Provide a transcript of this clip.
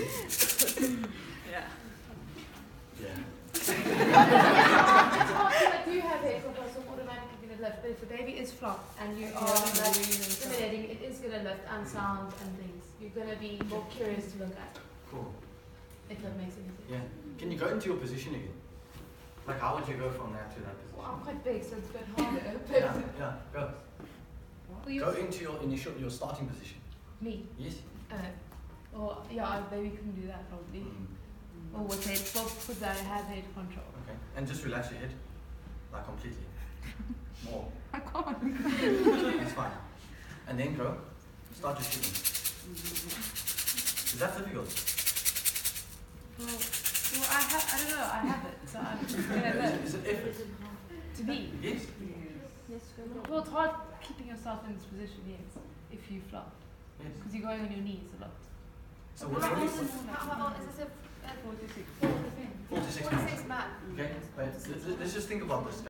Yeah. Yeah. I do have head control, so automatically going to lift. But if the baby is flopped and you are stimulating, it is going to lift and sound and things. You're going to be more curious to look at. Cool. If that makes any sense. Yeah. Can you go into your position again? Like, how would you go from that to that position? Well, I'm quite big, so it's a bit harder. But Yeah, go. Go into your starting position. Me? Yes. Or yeah, maybe couldn't do that probably. Or with head, because I have head control. Okay. And just relax your head, like completely. More. I can't. That's fine. And then go. Start your shooting. Is that difficult? Well, I don't know. I have it, so I'm just gonna learn. Is it effort? To me. Yes. Well, it's hard keeping yourself in this position, yes, if you flop. Yes. Because you're going on your knees a lot. So what do you How old is this? 46. 46 minutes. Okay, but let's just think about this.